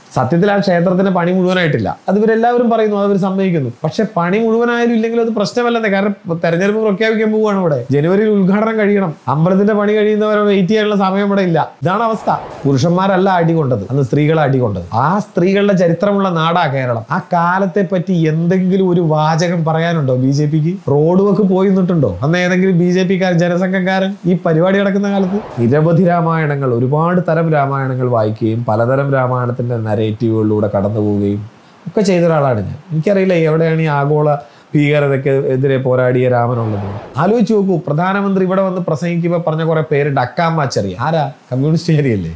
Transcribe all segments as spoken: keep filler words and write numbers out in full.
സത്യത്തിൽ ആ ക്ഷേത്രത്തിന് പണി മുഴുവനായിട്ടില്ല. അത് ഇവരെല്ലാവരും പറയുന്നു, അത് ഇവർ സമ്മതിക്കുന്നു. പക്ഷെ പണി മുഴുവനായാലും ഇല്ലെങ്കിലും അത് പ്രശ്നമല്ലെന്നേ. കാരണം തെരഞ്ഞെടുപ്പ് പ്രഖ്യാപിക്കാൻ പോവുകയാണ് ഇവിടെ. ജനുവരിയിൽ ഉദ്ഘാടനം കഴിയണം. അമ്പലത്തിന്റെ പണി കഴിയുന്നവരെ വെയിറ്റ് ചെയ്യാനുള്ള സമയം ഇവിടെ ഇല്ല. ഇതാണ് അവസ്ഥ. പുരുഷന്മാരല്ല അടികൊണ്ടത്, അന്ന് സ്ത്രീകളെ അടികൊണ്ടത്. ആ സ്ത്രീകളുടെ ചരിത്രമുള്ള നാടാ കേരളം. ആ കാലത്തെ പറ്റി എന്തെങ്കിലും ഒരു വാചകം പറയാനുണ്ടോ ബി ജെ പിക്ക്? റോഡ് വക്ക് പോയി നിന്നിട്ടുണ്ടോ അന്ന് ഏതെങ്കിലും ബി ജെ പിക്കാരൻ, ജനസംഘക്കാരൻ? ഈ പരിപാടി നടക്കുന്ന കാലത്ത് നിരവധി രാമായണങ്ങൾ, ഒരുപാട് തരം രാമായണങ്ങൾ വായിക്കുകയും പലതരം രാമായണത്തിന്റെ നരേറ്റീവുകളിലൂടെ കടന്നു പോവുകയും ഒക്കെ ചെയ്ത ഒരാളാണ് ഞാൻ. എനിക്കറിയില്ല എവിടെയാണ് ഈ ആഗോള ഭീകരതയ്ക്ക് എതിരെ പോരാടിയ രാമനുള്ളത്. ആലോചിച്ച് നോക്കൂ, പ്രധാനമന്ത്രി ഇവിടെ വന്ന് പ്രസംഗിക്കുമ്പോൾ പറഞ്ഞ കുറെ പേര് ഡക്കാമാച്ചറിയ. ആരാ? കമ്മ്യൂണിസ്റ്റ് ഏരിയല്ലേ?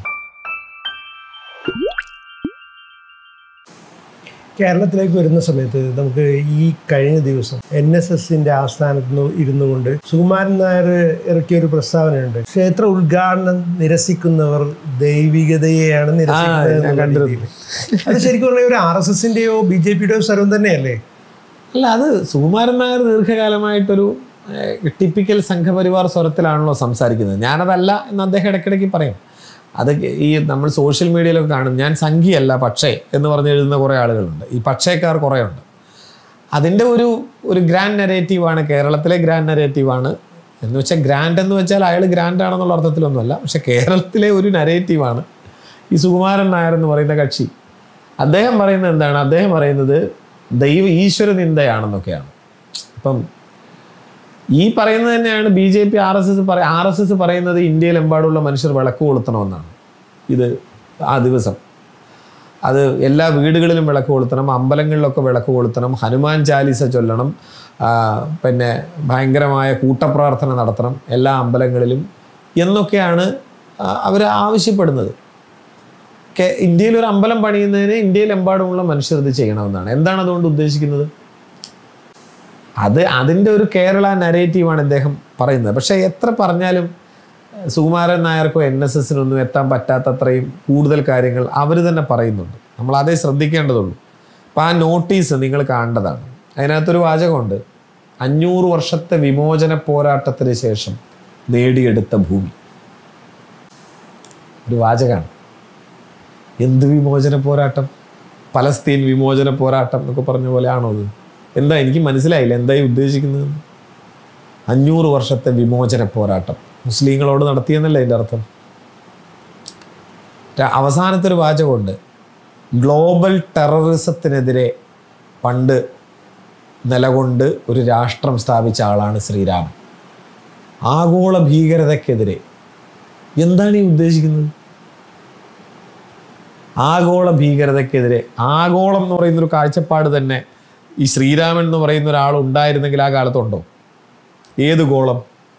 കേരളത്തിലേക്ക് വരുന്ന സമയത്ത് നമുക്ക് ഈ കഴിഞ്ഞ ദിവസം എൻ എസ് എസിന്റെ ആസ്ഥാനത്ത് ഇരുന്നു കൊണ്ട് സുകുമാരൻ നായർ ഇറക്കിയ ഒരു പ്രസ്താവനയുണ്ട്. ക്ഷേത്ര ഉദ്ഘാടനം നിരസിക്കുന്നവർ ദൈവികതയെയാണ് നിരസിക്കുന്നത്. അത് ശരിക്കും പറഞ്ഞാൽ ഒരു ആർ എസ് എസിന്റെയോ ബി ജെ പിയുടെയോ സ്വരം തന്നെയല്ലേ? അല്ല, അത് സുകുമാരൻ നായർ ദീർഘകാലമായിട്ടൊരു ടിപ്പിക്കൽ സംഘപരിവാർ സ്വരത്തിലാണല്ലോ സംസാരിക്കുന്നത്. ഞാനതല്ല എന്ന് അദ്ദേഹം ഇടയ്ക്കിടയ്ക്ക് പറയും. അത് ഈ നമ്മൾ സോഷ്യൽ മീഡിയയിലൊക്കെ കാണും. ഞാൻ സംഘിയല്ല പക്ഷേ എന്ന് പറഞ്ഞ് എഴുതുന്ന കുറേ ആളുകളുണ്ട്. ഈ പക്ഷേക്കാർ കുറേ ഉണ്ട്. അതിൻ്റെ ഒരു ഒരു ഗ്രാൻഡ് നെറേറ്റീവാണ്, കേരളത്തിലെ ഗ്രാൻഡ് നെറേറ്റീവാണ്. എന്ന് വെച്ചാൽ ഗ്രാൻഡ് എന്ന് വെച്ചാൽ അയാൾ ഗ്രാൻഡ് ആണെന്നുള്ള അർത്ഥത്തിലൊന്നുമല്ല. പക്ഷെ കേരളത്തിലെ ഒരു നെറേറ്റീവാണ് ഈ സുകുമാരൻ നായർ എന്ന് പറയുന്ന കക്ഷി. അദ്ദേഹം പറയുന്നത് എന്താണ്? അദ്ദേഹം പറയുന്നത് ദൈവ ഈശ്വര നിന്ദയാണെന്നൊക്കെയാണ്. അപ്പം ഈ പറയുന്നത് തന്നെയാണ് B J P R S S പറ ആർ എസ് എസ് പറയുന്നത് ഇന്ത്യയിലെമ്പാടുള്ള മനുഷ്യർ വിളക്ക് കൊളുത്തണമെന്നാണ്. ഇത് ആ ദിവസം അത് എല്ലാ വീടുകളിലും വിളക്ക് കൊളുത്തണം, അമ്പലങ്ങളിലൊക്കെ വിളക്ക് കൊളുത്തണം, ഹനുമാൻ ചാലീസ ചൊല്ലണം, പിന്നെ ഭയങ്കരമായ കൂട്ടപ്രാർത്ഥന നടത്തണം എല്ലാ അമ്പലങ്ങളിലും എന്നൊക്കെയാണ് അവർ ആവശ്യപ്പെടുന്നത്. ഇന്ത്യയിൽ ഒരു അമ്പലം പണിയുന്നതിന് ഇന്ത്യയിലെമ്പാടുമുള്ള മനുഷ്യർ ഇത് ചെയ്യണമെന്നാണ്. എന്താണ് അതുകൊണ്ട് ഉദ്ദേശിക്കുന്നത്? അത് അതിൻ്റെ ഒരു കേരള നരേറ്റീവാണ് ഇദ്ദേഹം പറയുന്നത്. പക്ഷേ എത്ര പറഞ്ഞാലും സുകുമാരൻ നായർക്കോ എൻ എസ് എസിനൊന്നും എത്താൻ പറ്റാത്തത്രയും കൂടുതൽ കാര്യങ്ങൾ അവർ തന്നെ പറയുന്നുണ്ട്. നമ്മൾ അതേ ശ്രദ്ധിക്കേണ്ടതുള്ളൂ. അപ്പം ആ നോട്ടീസ് നിങ്ങൾ കാണേണ്ടതാണ്. അതിനകത്തൊരു വാചകമുണ്ട്, അഞ്ഞൂറ് വർഷത്തെ വിമോചന പോരാട്ടത്തിന് ശേഷം നേടിയെടുത്ത ഭൂമി. ഒരു വാചകമാണ്. എന്ത് വിമോചന പോരാട്ടം? പലസ്തീൻ വിമോചന പോരാട്ടം എന്നൊക്കെ പറഞ്ഞ പോലെ ആണോ അത്? എന്താ, എനിക്ക് മനസ്സിലായില്ല എന്തായി ഉദ്ദേശിക്കുന്നത്. അഞ്ഞൂറ് വർഷത്തെ വിമോചന പോരാട്ടം മുസ്ലിങ്ങളോട് നടത്തിയെന്നല്ലേ അതിൻ്റെ അർത്ഥം. അവസാനത്തെ ഒരു വാചകമുണ്ട്, ഗ്ലോബൽ ടെററിസത്തിനെതിരെ പണ്ട് നിലകൊണ്ട് ഒരു രാഷ്ട്രം സ്ഥാപിച്ച ആളാണ് ശ്രീരാമൻ. ആഗോള ഭീകരതയ്ക്കെതിരെ എന്താണ് ഈ ഉദ്ദേശിക്കുന്നത്? ആഗോള ഭീകരതയ്ക്കെതിരെ, ആഗോളം എന്ന് പറയുന്നൊരു കാഴ്ചപ്പാട് തന്നെ ഈ ശ്രീരാമൻ എന്ന് പറയുന്ന ഒരാൾ ഉണ്ടായിരുന്നെങ്കിൽ ആ കാലത്തുണ്ടോ? ഏത് ഗോളം?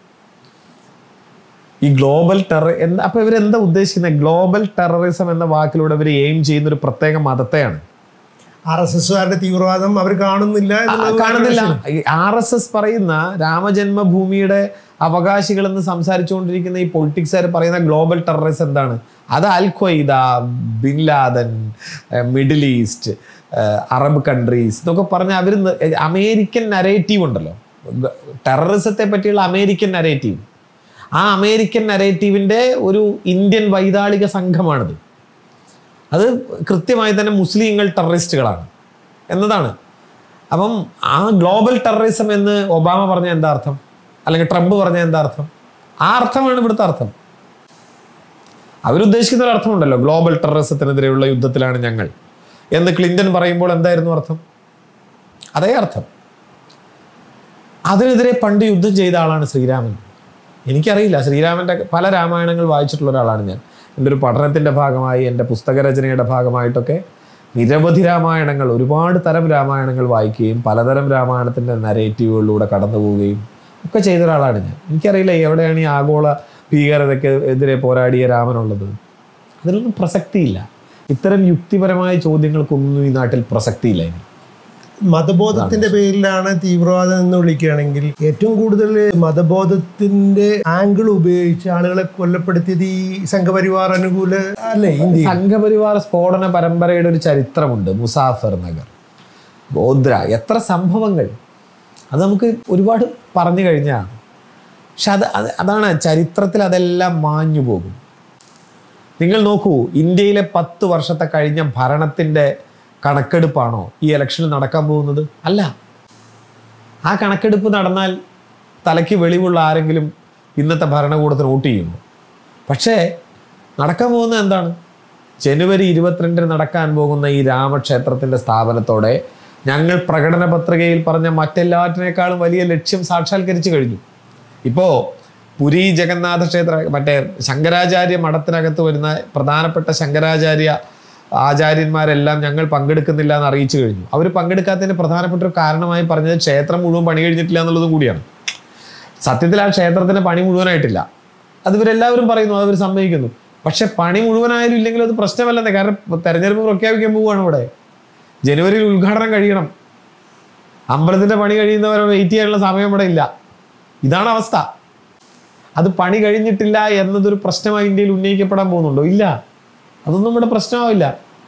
ഈ ഗ്ലോബൽ ടെറർ എന്താ? അപ്പൊ ഇവരെന്താ ഉദ്ദേശിക്കുന്നത്? ഗ്ലോബൽ ടെററിസം എന്ന വാക്കിലൂടെ ഇവർ എയിം ചെയ്യുന്ന ഒരു പ്രത്യേക മതത്തെയാണ്. ആർ എസ് എസുകാരുടെ തീവ്രവാദം അവർ കാണുന്നില്ല കാണുന്നില്ല ആർ എസ് എസ് പറയുന്ന രാമജന്മഭൂമിയുടെ അവകാശികളെന്ന് സംസാരിച്ചുകൊണ്ടിരിക്കുന്ന ഈ പൊളിറ്റിക്സുകാർ പറയുന്ന ഗ്ലോബൽ ടെററിസം എന്താണ്? അത് al Qaeda, bin Laden, Middle East, Arab countries എന്നൊക്കെ പറഞ്ഞാൽ അവർ അമേരിക്കൻ നരേറ്റീവ് ഉണ്ടല്ലോ, ടെററിസത്തെ പറ്റിയുള്ള അമേരിക്കൻ നരേറ്റീവ്. ആ അമേരിക്കൻ നരേറ്റീവിൻ്റെ ഒരു ഇന്ത്യൻ വൈതാളിക സംഘമാണിത്. അത് കൃത്യമായി തന്നെ മുസ്ലിങ്ങൾ ടെററിസ്റ്റുകളാണ് എന്നതാണ്. അപ്പം ആ ഗ്ലോബൽ ടെററിസം എന്ന് ഒബാമ പറഞ്ഞ എന്താ അർത്ഥം? അല്ലെങ്കിൽ ട്രംപ് പറഞ്ഞ എന്താ അർത്ഥം? ആ അർത്ഥമാണ് ഇവിടുത്തെ അർത്ഥം. അവരുദ്ദേശിക്കുന്ന ഒരു അർത്ഥമുണ്ടല്ലോ, ഗ്ലോബൽ ടെററിസത്തിനെതിരെയുള്ള യുദ്ധത്തിലാണ് ഞങ്ങൾ എന്ന് ക്ലിൻ്റൺ പറയുമ്പോൾ എന്തായിരുന്നു അർത്ഥം? അതേ അർത്ഥം. അതിനെതിരെ പണ്ട് യുദ്ധം ചെയ്ത ആളാണ് ശ്രീരാമൻ. എനിക്കറിയില്ല, ശ്രീരാമൻ്റെ പല രാമായണങ്ങൾ വായിച്ചിട്ടുള്ള ഒരാളാണ് ഞാൻ. എൻ്റെ ഒരു പഠനത്തിൻ്റെ ഭാഗമായി, എൻ്റെ പുസ്തകരചനയുടെ ഭാഗമായിട്ടൊക്കെ നിരവധി രാമായണങ്ങൾ, ഒരുപാട് തരം രാമായണങ്ങൾ വായിക്കുകയും പലതരം രാമായണത്തിൻ്റെ നരേറ്റീവുകളിലൂടെ കടന്നു പോവുകയും ഒക്കെ ചെയ്ത ഒരാളാണ് ഞാൻ. എനിക്കറിയില്ല എവിടെയാണ് ഈ ആഗോള ഭീകരതയ്ക്ക് എതിരെ പോരാടിയ രാമനുള്ളത്. അതിനൊന്നും പ്രസക്തിയില്ല. ഇത്തരം യുക്തിപരമായ ചോദ്യങ്ങൾക്കൊന്നും ഈ നാട്ടിൽ പ്രസക്തിയില്ല. ഇനി മതബോധത്തിന്റെ പേരിലാണ് തീവ്രവാദം എന്ന് വിളിക്കുകയാണെങ്കിൽ ഏറ്റവും കൂടുതൽ മതബോധത്തിന്റെ ആംഗിൾ ഉപയോഗിച്ച് ആളുകളെ കൊല്ലപ്പെടുത്തിയത് ഈ സംഘപരിവാർ അനുകൂല അല്ലേ? സംഘപരിവാർ സ്ഫോടന പരമ്പരയുടെ ഒരു ചരിത്രമുണ്ട്. മുസാഫർ നഗർ, ഗോദ്ര, എത്ര സംഭവങ്ങൾ. അത് നമുക്ക് ഒരുപാട് പറഞ്ഞു കഴിഞ്ഞാണ്. പക്ഷെ അത് അതാണ് ചരിത്രത്തിൽ അതെല്ലാം മാഞ്ഞു പോകും. നിങ്ങൾ നോക്കൂ, ഇന്ത്യയിലെ പത്ത് വർഷത്തെ കഴിഞ്ഞ ഭരണത്തിൻ്റെ കണക്കെടുപ്പാണോ ഈ ഇലക്ഷനിൽ നടക്കാൻ പോകുന്നത്? അല്ല. ആ കണക്കെടുപ്പ് നടന്നാൽ തലയ്ക്ക് വെളിവുള്ള ആരെങ്കിലും ഇന്നത്തെ ഭരണകൂടത്തിന് വോട്ട് ചെയ്യുന്നു. പക്ഷേ നടക്കാൻ പോകുന്നത് എന്താണ്? ജനുവരി ഇരുപത്തിരണ്ടിന് നടക്കാൻ പോകുന്ന ഈ രാമക്ഷേത്രത്തിൻ്റെ സ്ഥാപനത്തോടെ ഞങ്ങൾ പ്രകടന പത്രികയിൽ പറഞ്ഞ മറ്റെല്ലാറ്റിനേക്കാളും വലിയ ലക്ഷ്യം സാക്ഷാത്കരിച്ചു കഴിഞ്ഞു. ഇപ്പോൾ പുരി ജഗന്നാഥ ക്ഷേത്ര മറ്റേ ശങ്കരാചാര്യ മഠത്തിനകത്ത് വരുന്ന പ്രധാനപ്പെട്ട ശങ്കരാചാര്യ ആചാര്യന്മാരെല്ലാം ഞങ്ങൾ പങ്കെടുക്കുന്നില്ല എന്ന് അറിയിച്ചു കഴിഞ്ഞു. അവർ പങ്കെടുക്കാത്തതിന് പ്രധാനപ്പെട്ട ഒരു കാരണമായി പറഞ്ഞത് ക്ഷേത്രം മുഴുവൻ പണി കഴിഞ്ഞിട്ടില്ല എന്നുള്ളതും കൂടിയാണ്. സത്യത്തിൽ ആ ക്ഷേത്രത്തിൻ്റെ പണി മുഴുവനായിട്ടില്ല. അത് ഇവരെല്ലാവരും പറയുന്നു, അതവർ സമ്മതിക്കുന്നു. പക്ഷെ പണി മുഴുവനായാലും ഇല്ലെങ്കിലും അത് പ്രശ്നമല്ലെന്നേ. കാരണം തെരഞ്ഞെടുപ്പ് പ്രഖ്യാപിക്കാൻ പോവുകയാണ്. ഇവിടെ ജനുവരിയിൽ ഉദ്ഘാടനം കഴിയണം. അമ്പലത്തിൻ്റെ പണി കഴിയുന്നവരെ വെയിറ്റ് ചെയ്യാനുള്ള സമയം ഇവിടെ ഇല്ല. ഇതാണ് അവസ്ഥ. അത് പണി കഴിഞ്ഞിട്ടില്ല എന്നതൊരു പ്രശ്നമായി ഇന്ത്യയിൽ ഉന്നയിക്കപ്പെടാൻ പോകുന്നുണ്ടോ? ഇല്ല, അതൊന്നും ഇവിടെ പ്രശ്നമാവില്ല.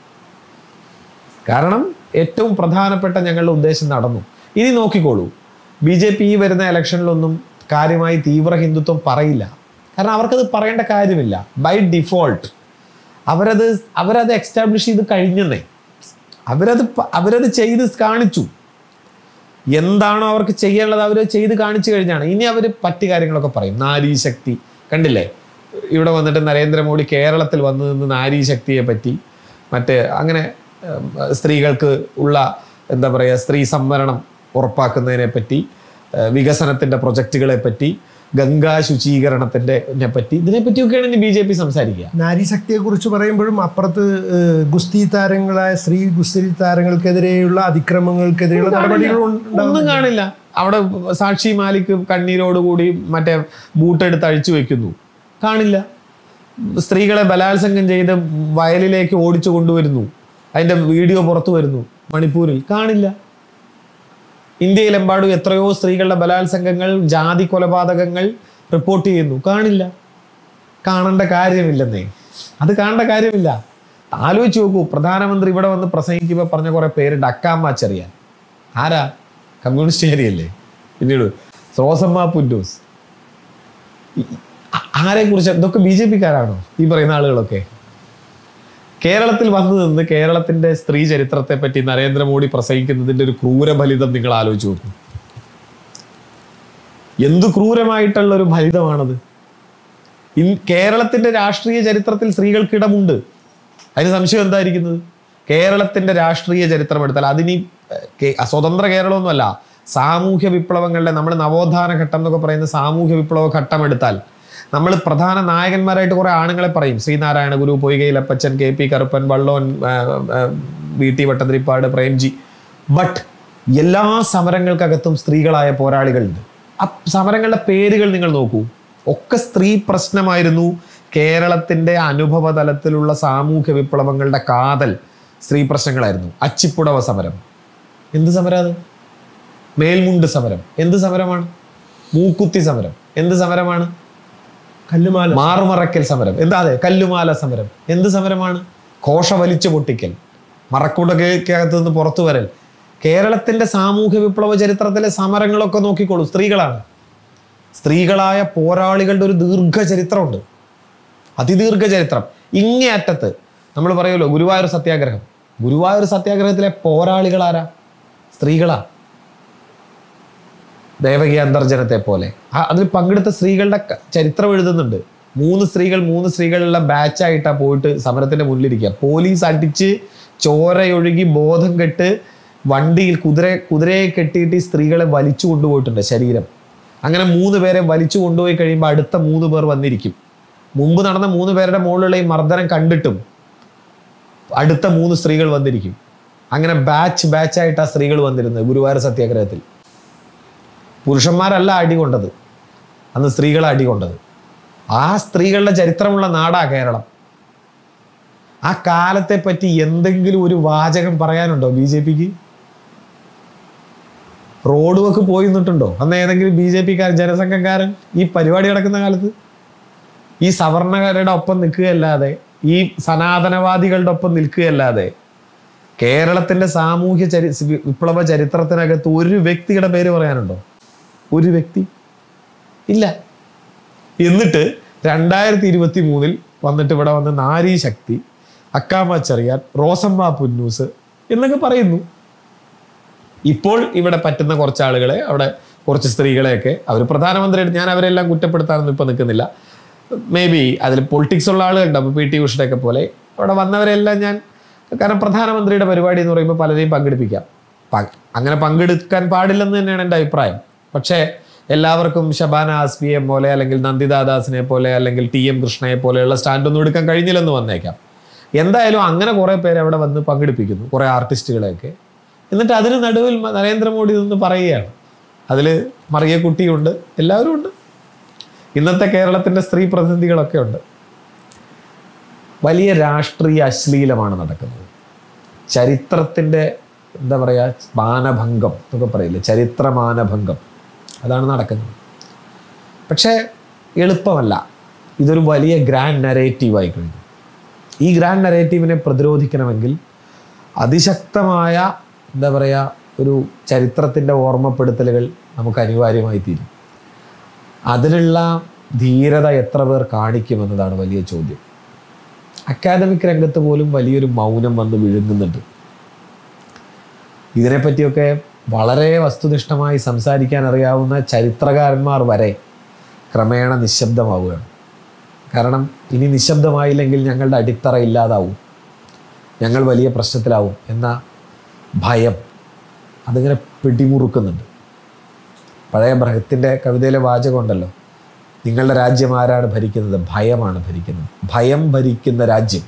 കാരണം ഏറ്റവും പ്രധാനപ്പെട്ട ഞങ്ങളുടെ ഉദ്ദേശം നടന്നു. ഇനി നോക്കിക്കോളൂ, ബി ജെ പി ഈ വരുന്ന ഇലക്ഷനിലൊന്നും കാര്യമായി തീവ്ര ഹിന്ദുത്വം പറയില്ല. കാരണം അവർക്കത് പറയേണ്ട കാര്യമില്ല. ബൈ ഡിഫോൾട്ട് അവരത് അവരത് എക്സ്റ്റാബ്ലിഷ് ചെയ്ത് കഴിഞ്ഞെന്നേ. അവരത് അവരത് ചെയ്ത് കാണിച്ചു. എന്താണോ അവർക്ക് ചെയ്യാനുള്ളത് അവർ ചെയ്ത് കാണിച്ചു കഴിഞ്ഞാണ്. ഇനി അവർ പറ്റു കാര്യങ്ങളൊക്കെ പറയും. നാരീശക്തി കണ്ടില്ലേ, ഇവിടെ വന്നിട്ട് നരേന്ദ്രമോദി കേരളത്തിൽ വന്നു നിന്ന് നാരീശക്തിയെ പറ്റി, മറ്റേ അങ്ങനെ സ്ത്രീകൾക്ക് ഉള്ള എന്താ പറയുക സ്ത്രീ സംവരണം ഉറപ്പാക്കുന്നതിനെ പറ്റി, വികസനത്തിൻ്റെ പ്രൊജക്റ്റുകളെ പറ്റി, ഗംഗാ ശുചീകരണത്തിൻ്റെ പറ്റി, ഇതിനെപ്പറ്റിയൊക്കെയാണ് ഇനി ബി ജെ പി സംസാരിക്കുക. നാരീശക്തിയെ കുറിച്ച് പറയുമ്പോഴും അപ്പുറത്ത് ഗുസ്തി താരങ്ങളായ സ്ത്രീ ഗുസ്തി താരങ്ങൾക്കെതിരെയുള്ള അതിക്രമങ്ങൾക്കെതിരെയുള്ള നടപടികളും ഒന്നും കാണില്ല. അവിടെ സാക്ഷി മാലിക് കണ്ണീരോടുകൂടി മറ്റേ ബൂട്ടെടുത്ത് അഴിച്ചു വെക്കുന്നു, കാണില്ല. സ്ത്രീകളെ ബലാത്സംഗം ചെയ്ത് വയലിലേക്ക് ഓടിച്ചു കൊണ്ടുവരുന്നു, അതിൻ്റെ വീഡിയോ പുറത്തു വരുന്നു മണിപ്പൂരിൽ, കാണില്ല. ഇന്ത്യയിലെമ്പാടും എത്രയോ സ്ത്രീകളുടെ ബലാത്സംഗങ്ങൾ, ജാതി കൊലപാതകങ്ങൾ റിപ്പോർട്ട് ചെയ്യുന്നു, കാണില്ല. കാണേണ്ട കാര്യമില്ലെന്നേ, അത് കാണേണ്ട കാര്യമില്ല. ആലോചിച്ച് നോക്കൂ, പ്രധാനമന്ത്രി ഇവിടെ വന്ന് പ്രസംഗിക്കുമ്പോൾ പറഞ്ഞ കുറേ പേരുണ്ട്. അക്കാമ്മ ചെറിയാൻ ആരാ? കമ്മ്യൂണിസ്റ്റ് ഏരിയല്ലേ. പിന്നീട് റോസമ്മ പുന്നൂസ്, ആരെ കുറിച്ച്? ഇതൊക്കെ ബി ജെ പിക്കാരാണോ ഈ പറയുന്ന ആളുകളൊക്കെ? കേരളത്തിൽ വന്നു നിന്ന് കേരളത്തിൻ്റെ സ്ത്രീ ചരിത്രത്തെ പറ്റി നരേന്ദ്രമോദി പ്രസംഗിക്കുന്നതിൻ്റെ ഒരു ക്രൂരഫലിതം നിങ്ങൾ ആലോചിച്ച് നോക്കും. എന്തു ക്രൂരമായിട്ടുള്ള ഒരു ഫലിതമാണത്. ഇൻ കേരളത്തിൻ്റെ രാഷ്ട്രീയ ചരിത്രത്തിൽ സ്ത്രീകൾക്കിടമുണ്ട്. അതിന് സംശയം എന്തായിരിക്കുന്നത്? കേരളത്തിൻ്റെ രാഷ്ട്രീയ ചരിത്രം എടുത്താൽ അതിനി സ്വതന്ത്ര കേരളമൊന്നുമല്ല, സാമൂഹ്യ വിപ്ലവങ്ങളുടെ, നമ്മൾ നവോത്ഥാന ഘട്ടം എന്നൊക്കെ പറയുന്ന സാമൂഹ്യ വിപ്ലവ ഘട്ടം എടുത്താൽ നമ്മൾ പ്രധാന നായകന്മാരായിട്ട് കുറേ ആണുങ്ങളെ പറയും. Sree Narayana Guru, Poykayil Appachan, K P Karuppan, Vallon, V T Bhattathiripad, Premji. But എല്ലാ സമരങ്ങൾക്കകത്തും സ്ത്രീകളായ പോരാളികളുണ്ട്. ആ സമരങ്ങളുടെ പേരുകൾ നിങ്ങൾ നോക്കൂ, ഒക്കെ സ്ത്രീ പ്രശ്നമായിരുന്നു. കേരളത്തിൻ്റെ അനുഭവ തലത്തിലുള്ള സാമൂഹ്യ വിപ്ലവങ്ങളുടെ കാതൽ സ്ത്രീ പ്രശ്നങ്ങളായിരുന്നു. അച്ചിപ്പുടവ സമരം എന്ത് സമരം? അത് മേൽമുണ്ട് സമരം എന്ത് സമരമാണ്? മൂക്കുത്തി സമരം എന്ത് സമരമാണ്? കല്ലുമാല മാറുമറയ്ക്കൽ സമരം എന്താ? അതെ, കല്ലുമാല സമരം എന്ത് സമരമാണ്? ഘോഷ വലിച്ചു പൊട്ടിക്കൽ, മറക്കുടകത്ത് നിന്ന് പുറത്തു വരൽ. കേരളത്തിൻ്റെ സാമൂഹ്യ വിപ്ലവ ചരിത്രത്തിലെ സമരങ്ങളൊക്കെ നോക്കിക്കോളൂ, സ്ത്രീകളാണ്. സ്ത്രീകളായ പോരാളികളുടെ ഒരു ദീർഘചരിത്രമുണ്ട്, അതിദീർഘ ചരിത്രം. ഇങ്ങേ അറ്റത്ത് നമ്മൾ പറയുമല്ലോ ഗുരുവായൂർ സത്യാഗ്രഹം. ഗുരുവായൂർ സത്യാഗ്രഹത്തിലെ പോരാളികളാരാ? സ്ത്രീകളാ. ദേവകി അന്തർജനത്തെ പോലെ അതിൽ പങ്കെടുത്ത സ്ത്രീകളുടെ ചരിത്രം എഴുതുന്നുണ്ട്. മൂന്ന് സ്ത്രീകൾ മൂന്ന് സ്ത്രീകളുള്ള ബാച്ചായിട്ടാണ് പോയിട്ട് സമരത്തിൻ്റെ മുന്നിലിരിക്കുക. പോലീസ് അടിച്ച് ചോരയൊഴുകി ബോധം കെട്ട് വണ്ടിയിൽ കുതിര കുതിരയെ കെട്ടിയിട്ട് ഈ സ്ത്രീകളെ വലിച്ചു കൊണ്ടുപോയിട്ടുണ്ട് ശരീരം. അങ്ങനെ മൂന്ന് പേരെ വലിച്ചു കൊണ്ടുപോയി കഴിയുമ്പോൾ അടുത്ത മൂന്ന് പേർ വന്നിരിക്കും. മുമ്പ് നടന്ന മൂന്ന് പേരുടെ മുകളിലുള്ള ഈ മർദ്ദനം കണ്ടിട്ടും അടുത്ത മൂന്ന് സ്ത്രീകൾ വന്നിരിക്കും. അങ്ങനെ ബാച്ച് ബാച്ചായിട്ടാണ് സ്ത്രീകൾ വന്നിരുന്നത് ഗുരുവായൂർ സത്യാഗ്രഹത്തിൽ. പുരുഷന്മാരല്ല അടി കൊണ്ടത്, അന്ന് സ്ത്രീകളെ അടി കൊണ്ടത്. ആ സ്ത്രീകളുടെ ചരിത്രമുള്ള നാടാ കേരളം. ആ കാലത്തെ പറ്റി എന്തെങ്കിലും ഒരു വാചകം പറയാനുണ്ടോ ബി ജെ പിക്ക്? റോഡ് വക്ക് പോയി നിന്നിട്ടുണ്ടോ അന്ന് ഏതെങ്കിലും ബി ജെ പിക്കാരൻ, ജനസംഘക്കാരൻ ഈ പരിപാടി നടക്കുന്ന കാലത്ത്? ഈ സവർണക്കാരുടെ ഒപ്പം നിൽക്കുകയല്ലാതെ, ഈ സനാതനവാദികളുടെ ഒപ്പം നിൽക്കുകയല്ലാതെ കേരളത്തിൻ്റെ സാമൂഹ്യ ചരി വിപ്ലവ ചരിത്രത്തിനകത്ത് ഒരു വ്യക്തിയുടെ പേര് പറയാനുണ്ടോ? ഒരു വ്യക്തി ഇല്ല. എന്നിട്ട് രണ്ടായിരത്തി ഇരുപത്തി മൂന്നിൽ വന്നിട്ട് ഇവിടെ വന്ന് നാരീ ശക്തി, അക്കാമ ചെറിയാൻ, റോസമ്മ പുന്നൂസ് എന്നൊക്കെ പറയുന്നു. ഇപ്പോൾ ഇവിടെ പറ്റുന്ന കുറച്ച് ആളുകളെ, അവിടെ കുറച്ച് സ്ത്രീകളെയൊക്കെ അവർ പ്രധാനമന്ത്രിയുടെ, ഞാൻ അവരെല്ലാം കുറ്റപ്പെടുത്താനൊന്നും ഇപ്പം നിൽക്കുന്നില്ല. മേ ബി അതിൽ പൊളിറ്റിക്സ് ഉള്ള ആളുകളുണ്ട്. അപ്പോൾ പി ടി ഉഷയുടെയൊക്കെ പോലെ അവിടെ വന്നവരെല്ലാം ഞാൻ, കാരണം പ്രധാനമന്ത്രിയുടെ പരിപാടി എന്ന് പറയുമ്പോൾ പലരെയും പങ്കെടുപ്പിക്കാം. അങ്ങനെ പങ്കെടുക്കാൻ പാടില്ലെന്ന് തന്നെയാണ് എൻ്റെ അഭിപ്രായം. പക്ഷേ എല്ലാവർക്കും ഷബാന ആസ്മിയെ പോലെ അല്ലെങ്കിൽ നന്ദിതാദാസിനെ പോലെ അല്ലെങ്കിൽ ടി എം കൃഷ്ണയെ പോലെയുള്ള സ്റ്റാൻഡൊന്നും എടുക്കാൻ കഴിഞ്ഞില്ലെന്ന് വന്നേക്കാം. എന്തായാലും അങ്ങനെ കുറേ പേര് അവിടെ വന്ന് പങ്കെടുപ്പിക്കുന്നു, കുറേ ആർട്ടിസ്റ്റുകളെയൊക്കെ. എന്നിട്ട് അതിന് നടുവിൽ നരേന്ദ്രമോദി നിന്ന് പറയുകയാണ്. അതിൽ മറിയക്കുട്ടിയുണ്ട്, എല്ലാവരും ഉണ്ട്, ഇന്നത്തെ കേരളത്തിൻ്റെ സ്ത്രീ പ്രതിനിധികളൊക്കെ ഉണ്ട്. വലിയ രാഷ്ട്രീയ അശ്ലീലമാണ് നടക്കുന്നത്. ചരിത്രത്തിൻ്റെ എന്താ പറയുക, മാനഭംഗം എന്നൊക്കെ പറയില്ലേ, ചരിത്ര മാനഭംഗം, അതാണ് നടക്കുന്നത്. പക്ഷേ എളുപ്പമല്ല. ഇതൊരു വലിയ ഗ്രാൻഡ് നരേറ്റീവായി കഴിഞ്ഞു. ഈ ഗ്രാൻഡ് നരേറ്റീവിനെ പ്രതിരോധിക്കണമെങ്കിൽ അതിശക്തമായ എന്താ പറയുക ഒരു ചരിത്രത്തിൻ്റെ ഓർമ്മപ്പെടുത്തലുകൾ നമുക്ക് അനിവാര്യമായി തീരും. അതിനുള്ള ധീരത എത്ര പേർ കാണിക്കുമെന്നതാണ് വലിയ ചോദ്യം. അക്കാദമിക് രംഗത്ത് പോലും വലിയൊരു മൗനം വന്ന് വിഴുങ്ങുന്നുണ്ട്. ഇതിനെപ്പറ്റിയൊക്കെ വളരെ വസ്തുനിഷ്ഠമായി സംസാരിക്കാൻ അറിയാവുന്ന ചരിത്രകാരന്മാർ വരെ ക്രമേണ നിശബ്ദമാവുകയാണ്. കാരണം ഇനി നിശബ്ദമായില്ലെങ്കിൽ ഞങ്ങളുടെ അടിത്തറ ഇല്ലാതാവും, ഞങ്ങൾ വലിയ പ്രശ്നത്തിലാവും എന്ന ഭയം അതിങ്ങനെ പിടിമുറുക്കുന്നുണ്ട്. പഴയ ബ്രഹത്തിൻ്റെ കവിതയിലെ വാചകമുണ്ടല്ലോ, നിങ്ങളുടെ രാജ്യം ആരാണ് ഭരിക്കുന്നത്? ഭയമാണ് ഭരിക്കുന്നത്. ഭയം ഭരിക്കുന്ന രാജ്യം.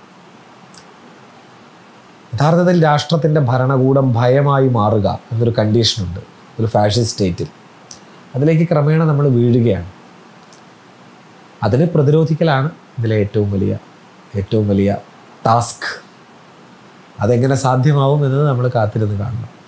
യഥാർത്ഥത്തിൽ രാഷ്ട്രത്തിൻ്റെ ഭരണകൂടം ഭയമായി മാറുക എന്നൊരു കണ്ടീഷനുണ്ട് ഒരു ഫാഷിസ്റ്റ് സ്റ്റേറ്റിൽ. അതിലേക്ക് ക്രമേണ നമ്മൾ വീഴുകയാണ്. അതിനെ പ്രതിരോധിക്കലാണ് ഇതിലെ ഏറ്റവും വലിയ ഏറ്റവും വലിയ ടാസ്ക്. അതെങ്ങനെ സാധ്യമാവും എന്നത് നമ്മൾ കാത്തിരുന്ന് കാണണം.